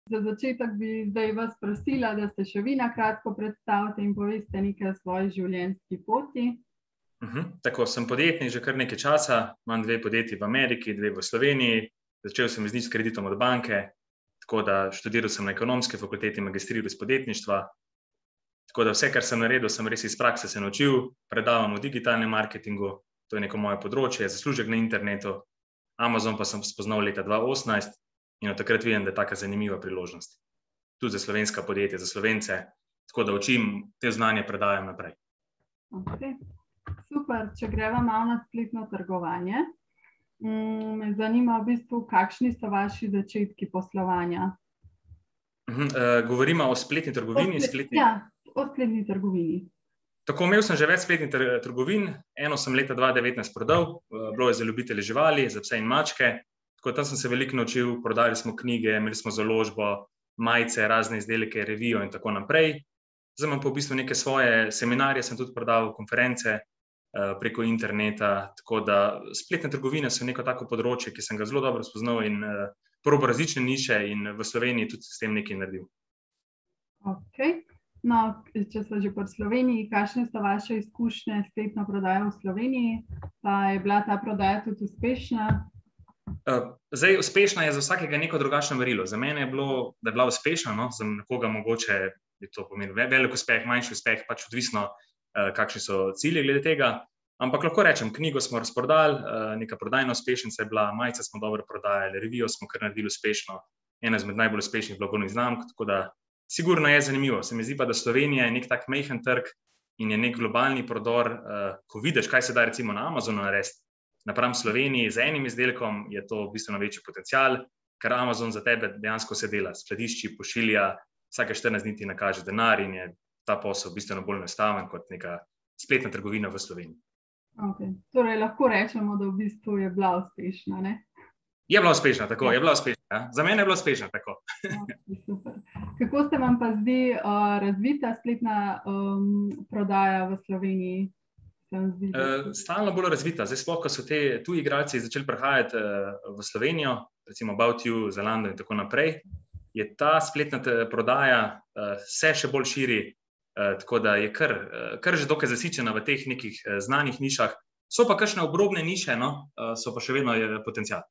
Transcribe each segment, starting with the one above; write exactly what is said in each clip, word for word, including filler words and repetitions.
Za začetek bi zdaj vas prosila, da se še vi na kratko predstavite in poveste nekaj o svoji življenjski poti. Uh-huh. Tako, sem podjetnik že kar nekaj časa, imam dve podjetji v Ameriki, dve v Sloveniji. Začel sem z nič kreditom od banke, tako da študiral sem na ekonomski fakulteti, magistriral iz podjetništva. Tako da vse, kar sem naredil, sem res iz prakse se naučil, predavam v digitalnem marketingu, to je neko moje področje, zaslužek na internetu. Amazon pa sem spoznal leta dva tisoč osemnajst in od takrat vidim, da je taka zanimiva priložnost. Tudi za slovenska podjetja, za Slovence, tako da učim, te znanje predajam naprej. Okay. Super, če greva malo na spletno trgovanje. Me zanima v bistvu, kakšni so vaši začetki poslovanja? Uh-huh. Uh, govorimo o spletni trgovini? O splet... spletni... Ja, o spletni trgovini. Tako, imel sem že več spletnih trgovin, eno sem leta dva tisoč devetnajst prodal, bilo je za ljubitelje živali, za pse in mačke, tako tam sem se veliko naučil, prodali smo knjige, imeli smo založbo, majice, razne izdelke, revijo in tako naprej. Zdaj imam pa v bistvu neke svoje seminarje, sem tudi prodal konference preko interneta, tako da spletne trgovine so neko tako področje, ki sem ga zelo dobro spoznal in probal različne niše in v Sloveniji tudi s tem nekaj naredil. Ok. No, če so že po Sloveniji, kakšne so vaše izkušnje s spletno prodajo v Sloveniji? Pa je bila ta prodaja tudi uspešna? Uh, zdaj, uspešna je za vsakega neko drugačno merilo. Za mene je bilo, da je bila uspešna, no? Za nekoga mogoče je to pomeni velik uspeh, manjši uspeh, pač odvisno, uh, kakšni so cilji glede tega. Ampak lahko rečem, knjigo smo razprodali, uh, neka prodajna uspešnica je bila, majice smo dobro prodajali, revijo smo kar naredili uspešno, ena izmed najbolj uspešnih blagovnih znamk, tako da sigurno je zanimivo. Se mi zdi pa, da Slovenija je nek tak majhen trg in je nek globalni prodor, uh, ko vidiš, kaj se da recimo na Amazonu narediti. Napram Sloveniji z enim izdelkom je to bistveno večji potencial, ker Amazon za tebe dejansko se dela, skladišči, pošilja, vsake štirinajst dni ti nakaže denar in je ta posel bistveno bolj enostaven kot neka spletna trgovina v Sloveniji. Okay. Torej lahko rečemo, da v bistvu je bila uspešna, ne? Je bila uspešna, tako, ja. je bila uspešna. Ja? Za mene je bila uspešna, tako. Okay, super. Kako se vam pa zdi uh, razvita spletna um, prodaja v Sloveniji? Uh, stalno bolj razvita. Zdaj sploh, ko so te tuji igralci začeli prihajati uh, v Slovenijo, recimo About You, Zalando in tako naprej, je ta spletna prodaja uh, se še bolj širi, uh, tako da je kar, uh, kar že dokaj zasičena v teh nekih uh, znanih nišah. So pa kakšne obrobne niše, no, uh, so pa še vedno je potencial.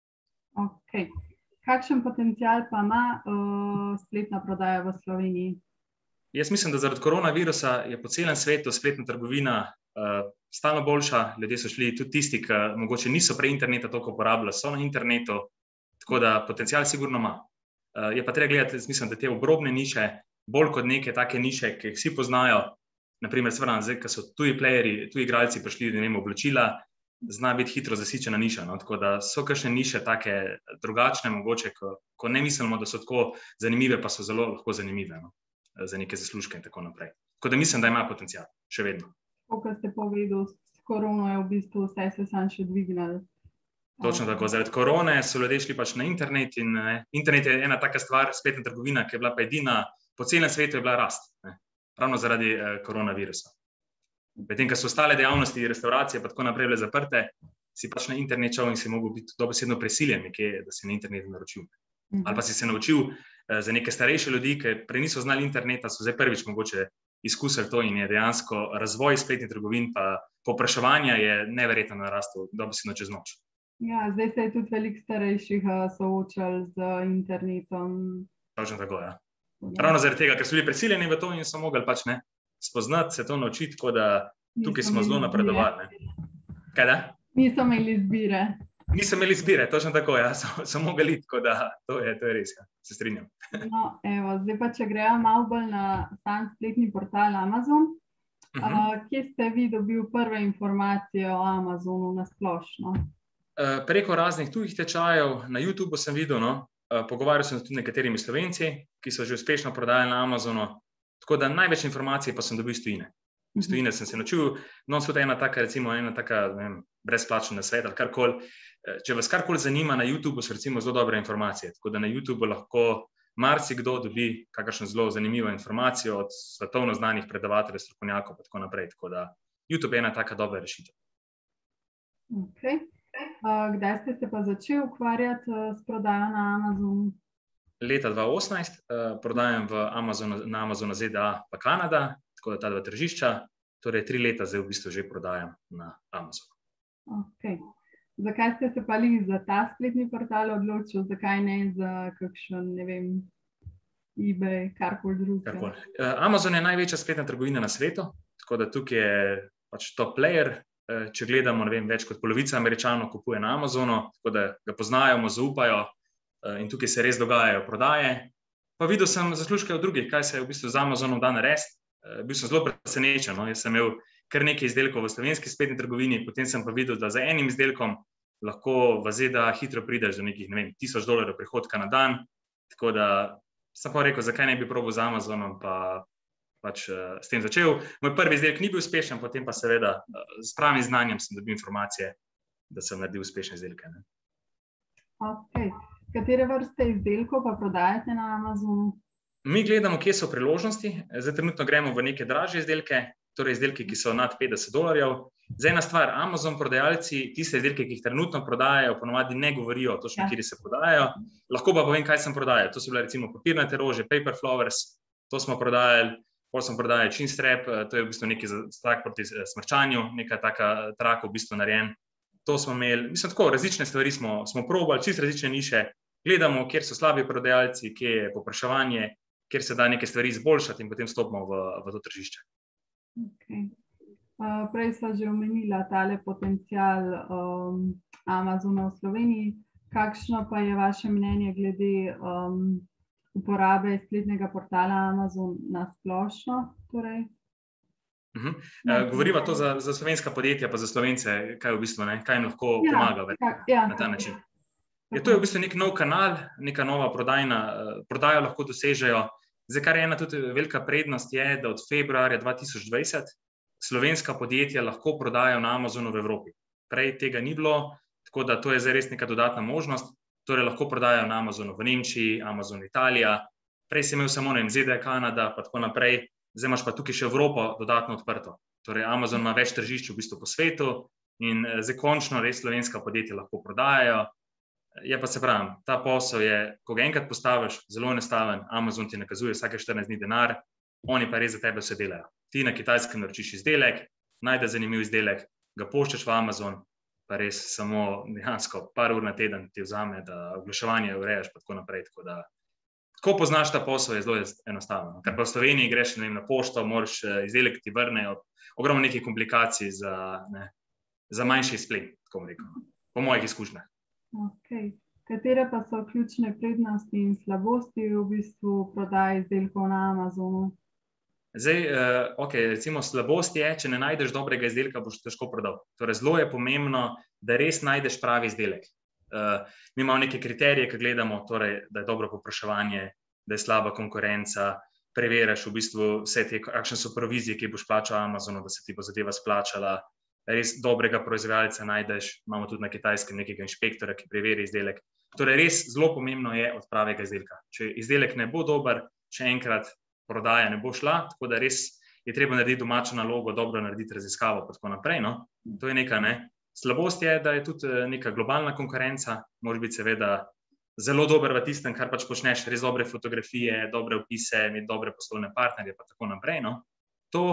Okay. Kakšen potencial pa ima uh, spletna prodaja v Sloveniji? Jaz mislim, da zaradi koronavirusa je po celem svetu spletna trgovina uh, stalno boljša. Ljudje so šli, tudi tisti, ki mogoče niso prej interneta toliko uporabljali, so na internetu, tako da potencial sigurno ima. Uh, je pa treba gledati, mislim, da te obrobne niše, bolj kot neke take niše, ki jih vsi poznajo, naprimer, svram, zdaj, ko so tuji playeri, tuji igralci prišli, ne vem, oblačila, zna biti hitro zasičena niša, no? Tako da so kakšne niše take drugačne, mogoče, ko, ko ne mislimo, da so tako zanimive, pa so zelo lahko zanimive, no? Za neke zaslužke in tako naprej. Tako da mislim, da ima potencial, še vedno. Kot ste povedali, s korono je v bistvu vse se sam še dvignilo. Točno tako, zaradi korone so ljudje šli pač na internet in ne, internet je ena taka stvar, spletna trgovina, ki je bila pa edina, po celem svetu je bila rast, ne? Ravno zaradi eh, koronavirusa. Medtem, ko so ostale dejavnosti, restauracije pa tako naprej bile zaprte, si pač na internet šel in si mogel biti dobesedno prisiljen nekje, da si na internetu naročil. Mhm. Ali pa si se naučil eh, za neke starejše ljudi, ki prej niso znali interneta, so zdaj prvič mogoče izkusili to in je dejansko razvoj spletnih trgovin pa povpraševanja je neverjetno narastel, dobesedno čez noč. Ja, zdaj se je tudi veliko starejših uh, soočal z internetom. Točno tako, ja. Ravno zaradi tega, ker so bili prisiljeni v to in so mogli pač ne spoznati, se to naučiti, tako da tukaj smo zelo napredovali. Kaj da? Niso imeli izbire. Niso imeli izbire, točno tako, ja, so, so mogli, tako da to je, to je res, ja. Se strinjam. No, evo, zdaj pa, če gremo malo bolj na sam spletni portal Amazon, uh -huh. uh, kje ste vi dobil prve informacije o Amazonu na splošno? Uh, preko raznih tujih tečajev, na YouTubeu sem videl, no, uh, pogovarjal sem tudi nekaterimi Slovenci, ki so že uspešno prodajali na Amazonu, tako da največ informacij pa sem dobil iz tujine. Iz tujine sem se naučil, no, so ena taka, recimo, ena taka, ne vem, brezplačna nasvet ali karkoli. Če vas karkoli zanima, na YouTubeu so recimo zelo dobre informacije, tako da na YouTubeu lahko marsikdo dobi kakšno zelo zanimivo informacijo od svetovno znanih predavateljev, strokovnjakov in tako naprej, tako da YouTube je ena taka dobra rešitev. Okay. Uh, kdaj ste se pa začeli ukvarjati uh, s prodajo na Amazonu? leta dva tisoč osemnajst, uh, prodajam v Amazonu, na Amazonu Z D A pa Kanada, tako da ta dva tržišča, torej tri leta zdaj v bistvu že prodajam na Amazonu. Okay. Zakaj ste se pa li za ta spletni portal odločili, zakaj ne za kakšen, ne vem, eBay, karkoli drugega? Uh, Amazon je največja spletna trgovina na svetu, tako da tukaj je pač top player. Uh, če gledamo, ne vem, več kot polovica Američanov kupuje na Amazonu, tako da ga poznajo, mu zaupajo uh, in tukaj se res dogajajo prodaje. Pa videl sem zaslužke od drugih, kaj se je v bistvu z Amazonom da narediti. Uh, bil sem zelo presenečen, no? Jaz sem imel kar nekaj izdelkov v slovenski spletni trgovini, potem sem pa videl, da za enim izdelkom lahko v Z D A hitro prideš do nekih, ne vem, tisoč dolarjev prihodka na dan, tako da sem pa rekel, zakaj ne bi probal z Amazonom, pa pač uh, s tem začel. Moj prvi izdelek ni bil uspešen, potem pa seveda uh, s pravim znanjem sem dobil informacije, da sem naredil uspešne izdelke. Ne? Okay. Katere vrste izdelkov pa prodajate na Amazonu? Mi gledamo, kje so priložnosti. Zdaj trenutno gremo v neke dražje izdelke, torej izdelke, ki so nad petdeset dolarjev. Zdaj ena stvar, Amazon prodajalci, tiste izdelke, ki jih trenutno prodajajo, ponovadi ne govorijo točno, ja. Kje se prodajajo. Lahko pa povem, kaj sem prodajal. To so bile recimo papirnate rože, paper flowers, to smo prodajali, pol smo prodajali chin strap, to je v bistvu neki strak proti smrčanju, neka taka trak v bistvu narejen. To smo imeli, mislim tako, različne stvari smo, smo probali, čisto različne niše. Gledamo, kjer so slabi prodajalci, kje je povpraševanje, kjer se da neke stvari izboljšati in potem stopimo v, v to tržišče. Okay. Uh, prej sva že omenila tale potencial um, Amazona v Sloveniji. Kakšno pa je vaše mnenje glede um, uporabe spletnega portala Amazon na splošno? Torej? Uh-huh. Uh, govoriva to za, za slovenska podjetja, pa za Slovence, kaj v bistvu, ne? Kaj jim lahko ja, pomaga tak, ja, na ta način. Je to je v bistvu nek nov kanal, neka nova prodajna, uh, prodajo lahko dosežejo. Zdaj, kar je ena tudi velika prednost, je, da od februarja dva tisoč dvajset slovenska podjetja lahko prodajajo na Amazonu v Evropi. Prej tega ni bilo, tako da to je zdaj res neka dodatna možnost. Torej lahko prodajajo na Amazonu v Nemčiji, Amazon Italija. Prej si imel samo na Z D A Kanada, pa tako naprej. Zdaj imaš pa tukaj še Evropo dodatno odprto. Torej Amazon ima več tržišč v bistvu po svetu in zdaj končno res slovenska podjetja lahko prodajajo. Je pa se pravim, ta posel je, ko ga enkrat postaviš, zelo enostaven, Amazon ti nakazuje vsake štirinajst dni denar, oni pa res za tebe vse delajo. Ti na Kitajskem naročiš izdelek, najdeš zanimiv izdelek, ga poščeš v Amazon, pa res samo dejansko par ur na teden ti vzame, da oglaševanje urejaš pa tako naprej. Tako da, ko poznaš ta posel, je zelo enostavno. Ker pa v Sloveniji greš, ne vem, na pošto, moraš izdelek ti vrnejo, ogromno nekih komplikacij za, ne, za manjši splet, tako bom rekel, po mojih izkušnjah. Okay. Katere pa so ključne prednosti in slabosti v bistvu prodaje izdelkov na Amazonu? Zdaj, uh, ok, recimo slabost je, če ne najdeš dobrega izdelka, boš težko prodal. Torej, zelo je pomembno, da res najdeš pravi izdelek. Uh, mi imamo neke kriterije, ki gledamo, torej, da je dobro povpraševanje, da je slaba konkurenca, preveriš v bistvu vse te, kakšne so provizije, ki boš plačal Amazonu, da se ti bo zadeva splačala. Res dobrega proizvajalca najdeš, imamo tudi na Kitajskem nekega inšpektora, ki preveri izdelek. Torej, res zelo pomembno je od pravega izdelka. Če izdelek ne bo dober, še enkrat prodaja ne bo šla, tako da res je treba narediti domačo nalogo, dobro narediti raziskavo pa tako naprej. No? To je neka, ne. Slabost je, da je tudi neka globalna konkurenca, moraš biti seveda zelo dober v tistem, kar pač počneš, res dobre fotografije, dobre opise, imeti dobre poslovne partnerje pa tako naprej. No? To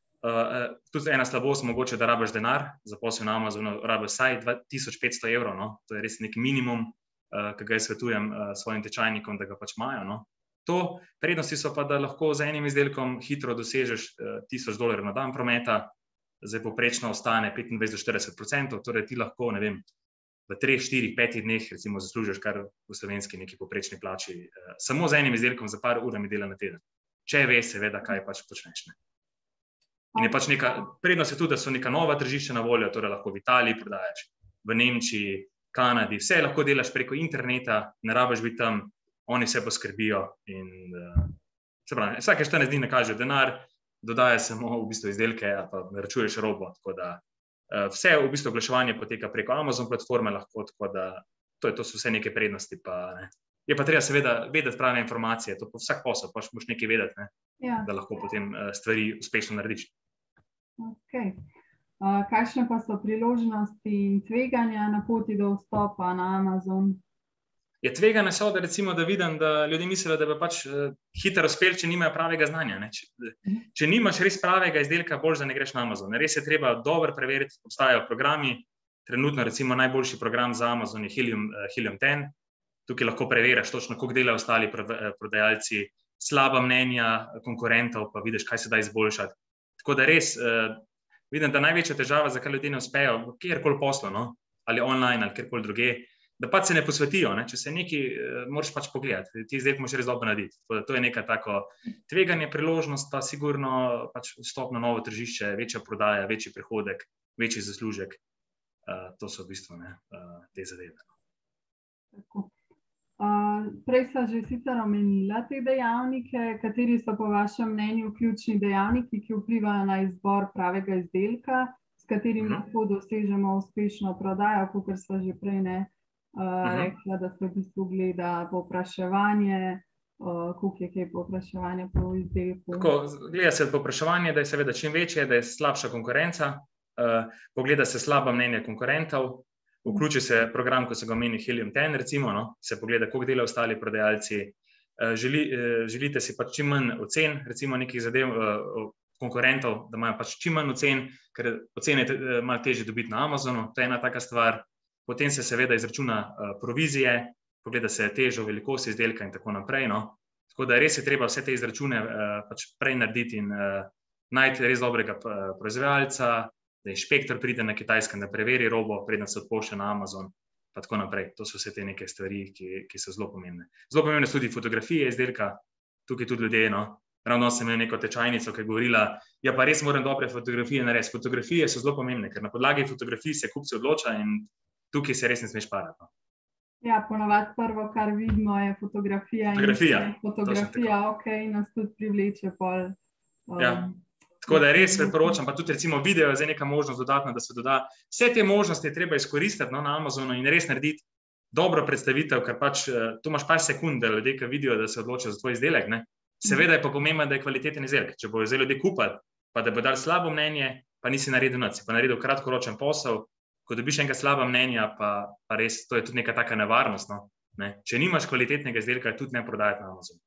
Uh, tudi ena slabost, mogoče, da rabiš denar, za posel na Amazonu rabiš vsaj dva tisoč petsto evrov, no? To je res nek minimum, uh, ki ga jaz svetujem uh, svojim tečajnikom, da ga pač imajo. No? To prednosti so pa, da lahko z enim izdelkom hitro dosežeš uh, tisoč dolarjev na dan prometa, zdaj poprečno ostane petindvajset do štirideset procentov, torej ti lahko, ne vem, v treh, štirih, petih dneh recimo zaslužiš kar v slovenski neki poprečni plači, uh, samo z enim izdelkom za par urami dela na teden. Če veš, seveda, kaj pač počneš. Ne? In je pač neka prednost je tudi, da so neka nova tržišča na voljo, torej lahko v Italiji prodajaš, v Nemčiji, Kanadi, vse lahko delaš preko interneta, ne rabiš biti tam, oni vse poskrbijo in uh, se pravi, vsake štirinajst dni nakažejo denar, dodaja samo v bistvu izdelke, pa naročuješ robo, tako da uh, vse v bistvu oglaševanje poteka preko Amazon platforme lahko, tako da to, je, to so vse neke prednosti, pa ne. Je pa treba seveda vedeti prave informacije, to pa vsak posel, pa moš nekaj vedeti, ne, ja. Da lahko potem uh, stvari uspešno narediš. Okay. Uh, kakšne pa so priložnosti in tveganja na poti do vstopa na Amazon? je tvegane so, da recimo, da vidim, da ljudje mislijo, da bi pač uh, hitro uspeli, če nimajo pravega znanja. Ne? Če, če nimaš res pravega izdelka, bolj, da ne greš na Amazon. Res je treba dobro preveriti, obstajajo programi. Trenutno recimo najboljši program za Amazon je Helium, uh, Helium deset. Tukaj lahko preveriš točno, koliko delajo ostali prodajalci, slaba mnenja konkurentov, pa vidiš, kaj se da izboljšati. Tako da res uh, vidim, da največja težava, zakaj ljudje ne uspejo, kjerkoli poslo, no? Ali online, ali kjerkoli druge, da pač se ne posvetijo, ne? Če se nekaj, uh, moraš pač pogledati, ti izdelek moraš res dobro narediti. To je neka tako tveganje, priložnost, pa sigurno pač vstop na novo tržišče, večja prodaja, večji prihodek, večji zaslužek. Uh, to so v bistvu ne, uh, te zadeve. Tako. Uh, prej sta že sicer omenila te dejavnike, kateri so po vašem mnenju ključni dejavniki, ki vplivajo na izbor pravega izdelka, s katerim Mhm. lahko dosežemo uspešno prodajo, kakor sva že prej ne, uh, Mhm. rekla, da se v bistvu gleda povpraševanje, uh, koliko je kaj povpraševanja po izdelku. Tako, gleda se povpraševanje, da je seveda čim večje, da je slabša konkurenca, uh, pogleda se slaba mnenja konkurentov, vključi se program, ko se ga omeni Helium deset, recimo, no? Se pogleda, koliko delajo ostali prodajalci, uh, želi, uh, želite si pač čim manj ocen, recimo nekih zadev uh, konkurentov, da imajo pač čim manj ocen, ker ocene je uh, malo težje dobiti na Amazonu, to je ena taka stvar. Potem se seveda izračuna uh, provizije, pogleda se težo, velikost izdelka in tako naprej, no? Tako da res je treba vse te izračune uh, pač prej narediti in uh, najti res dobrega uh, proizvajalca, da inšpektor pride na Kitajskem, da preveri robo, preden se odpošlje na Amazon, pa tako naprej. To so vse te neke stvari, ki, ki so zelo pomembne. Zelo pomembne so tudi fotografije izdelka, tukaj tudi ljudje, no. Ravno sem imel neko tečajnico, ki je govorila, ja pa res moram dobre fotografije narediti. Fotografije so zelo pomembne, ker na podlagi fotografij se kupci odloča in tukaj se res ne smeš parati. No. Ja, ponavadi prvo, kar vidimo, je fotografija. Fotografija, in fotografija, ok, nas tudi privleče pol. Um, Ja. Tako da res priporočam, pa tudi recimo video je zdaj neka možnost dodatna, da se doda. Vse te možnosti je treba izkoristiti, no, na Amazonu in res narediti dobro predstavitev, ker pač uh, tu imaš par sekund, da ljudje, ki vidijo, da se odločijo za tvoj izdelek. Ne. Seveda je pa pomembno, da je kvaliteten izdelek. Če bojo zdaj ljudje kupili, pa da bo dali slabo mnenje, pa nisi naredil nič, si pa naredil kratkoročen posel, ko dobiš enega slaba mnenja, pa, pa res to je tudi neka taka nevarnost. No, ne. Če nimaš kvalitetnega izdelka, tudi ne prodajati na Amazonu.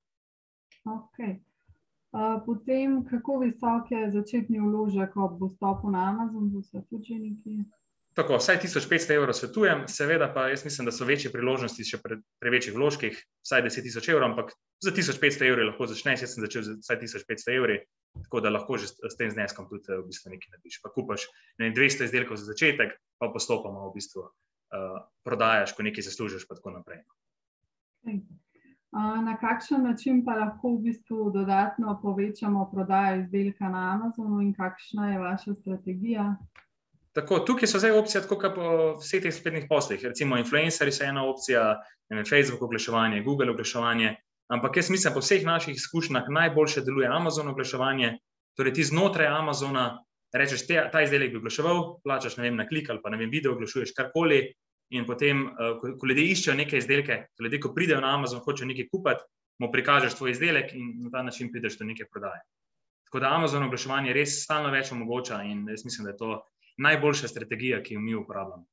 Ok. Uh, potem, kako visok je začetni vložek ob vstopu na Amazon, bo se tudi že nekaj? Tako, vsaj tisoč petsto evrov svetujem, seveda pa jaz mislim, da so večje priložnosti še pri, pri večjih vložkih, vsaj deset tisoč evrov, ampak za tisoč petsto evrov lahko začneš, jaz sem začel z vsaj tisoč petsto evri, tako da lahko že s tem zneskom tudi v bistvu nekaj narediš. Pa kupaš ne, dvesto izdelkov za začetek, pa postopoma v bistvu uh, prodajaš, ko nekaj zaslužiš, pa tako naprej. Okay. Uh, na kakšen način pa lahko v bistvu dodatno povečamo prodajo izdelka na Amazonu in kakšna je vaša strategija? Tako, tukaj so zdaj opcije, tako kot po vseh teh spletnih poslih. Recimo, influencerji so ena opcija, ne vem, Facebook oglaševanje, Google oglaševanje, ampak jaz mislim, po vseh naših izkušnjah najboljše deluje Amazon oglaševanje, torej ti znotraj Amazona rečeš, te, ta izdelek bi oglaševal, plačaš, ne vem, na klik ali pa, ne vem, video oglašuješ karkoli in potem, ko, ko ljudje iščejo neke izdelke, ko ljudje, ko pridejo na Amazon, hočejo nekaj kupiti, mu prikažeš tvoj izdelek in na ta način prideš do neke prodaje. Tako da Amazon oglaševanje res stalno več omogoča in jaz mislim, da je to najboljša strategija, ki jo mi uporabljamo.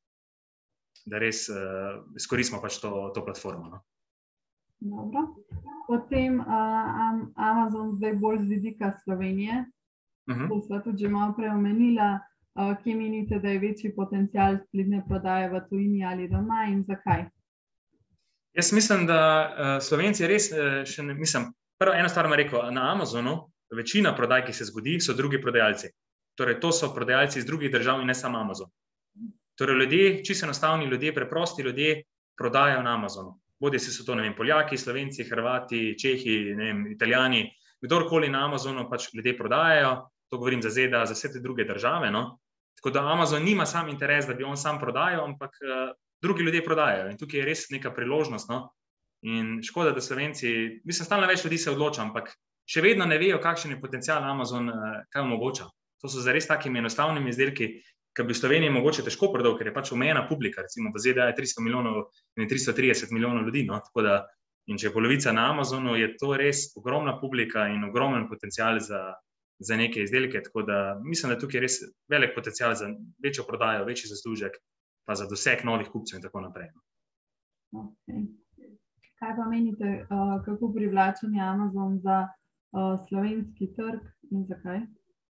Da res uh, izkoristimo pač to, to platformo. No? Dobro. Potem uh, Amazon zdaj bolj z vidika Slovenije. Uh-huh. To sva tudi že malo prej omenila. Uh, kje menite, da je večji potencial spletne prodaje v tujini ali doma in zakaj? Jaz mislim, da uh, Slovenci res uh, še ne, mislim, prvo eno stvar me rekel, na Amazonu večina prodaj, ki se zgodi, so drugi prodajalci. Torej, to so prodajalci iz drugih držav in ne samo Amazon. Torej, ljudje, čisto enostavni ljudje, preprosti ljudje prodajajo na Amazonu. Bodi si so to, ne vem, Poljaki, Slovenci, Hrvati, Čehi, ne vem, Italijani, kdorkoli na Amazonu pač ljudje prodajajo, to govorim za Z D A, za vse te druge države, no. Tako da Amazon nima sam interes, da bi on sam prodajal, ampak uh, drugi ljudje prodajajo in tukaj je res neka priložnost, no. In škoda, da Slovenci, mislim, stalno več ljudi se odloča, ampak še vedno ne vejo, kakšen je potencial Amazon, uh, kaj omogoča. To so za res takimi enostavnimi izdelki, ki bi v Sloveniji mogoče težko prodal, ker je pač omejena publika, recimo v Z D A je tristo milijonov in tristo trideset milijonov ljudi, no, tako da, in če je polovica na Amazonu, je to res ogromna publika in ogromen potencial za, za neke izdelke, tako da mislim, da tukaj je res velik potencial za večjo prodajo, večji zaslužek, pa za doseg novih kupcev in tako naprej. Okay. Kaj pa menite, uh, kako privlačen je Amazon za uh, slovenski trg in zakaj?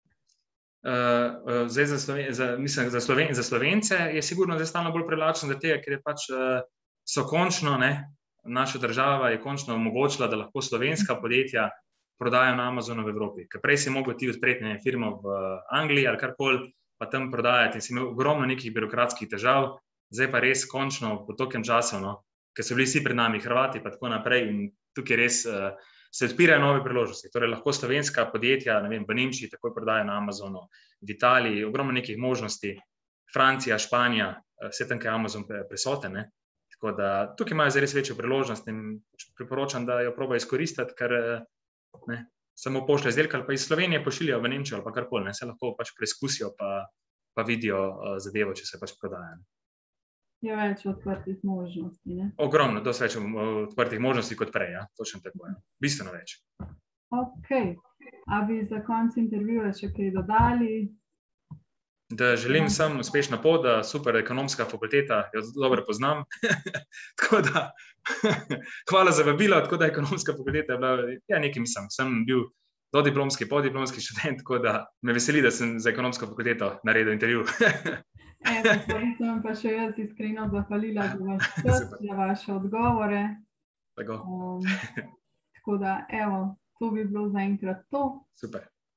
Uh, zdaj za, Sloven, za, mislim, za, Sloven, za Slovence je sigurno zdaj stalno bolj privlačen, tega, ker je pač uh, so končno, ne, naša država je končno omogočila, da lahko slovenska podjetja prodajajo na Amazonu v Evropi. Ker prej si mogel ti odpreti ne, firmo v Angliji ali karkoli, pa tam prodajati in si imel ogromno nekih birokratskih težav, zdaj pa res končno po tokem času, no, ker so bili vsi pred nami Hrvati pa tako naprej in tukaj res uh, se odpirajo nove priložnosti. Torej lahko slovenska podjetja, ne vem, v Nemčiji takoj prodajajo na Amazonu, v Italiji, ogromno nekih možnosti, Francija, Španija, vse tam, kaj je Amazon prisoten, ne. Tako da tukaj imajo res večjo priložnost in priporočam, da jo probajo izkoristiti, ker ne, samo pošlje izdelke ali pa iz Slovenije pošiljajo v Nemčijo ali pa karkoli, ne, se lahko pač preizkusijo pa, pa vidijo uh, zadevo, če se pač prodaja. Je več odprtih možnosti, ne? Ogromno, dosti več odprtih možnosti kot prej, ja, točno tako je. Bistveno več. Ok. A bi za konec intervjuja še kaj dodali? Da želim vsem uspešno pot, da super ekonomska fakulteta, jo dobro poznam. Tako da, hvala za vabilo, tako da ekonomska fakulteta je bila, ja, nekaj mislim, sem bil dodiplomski, podiplomski študent, tako da me veseli, da sem za ekonomsko fakulteto naredil intervju. Evo, sem pa še jaz iskreno zahvalila za vaš čas, za vaše odgovore. Tako. Um, tako da, evo, to bi bilo zaenkrat to. Super.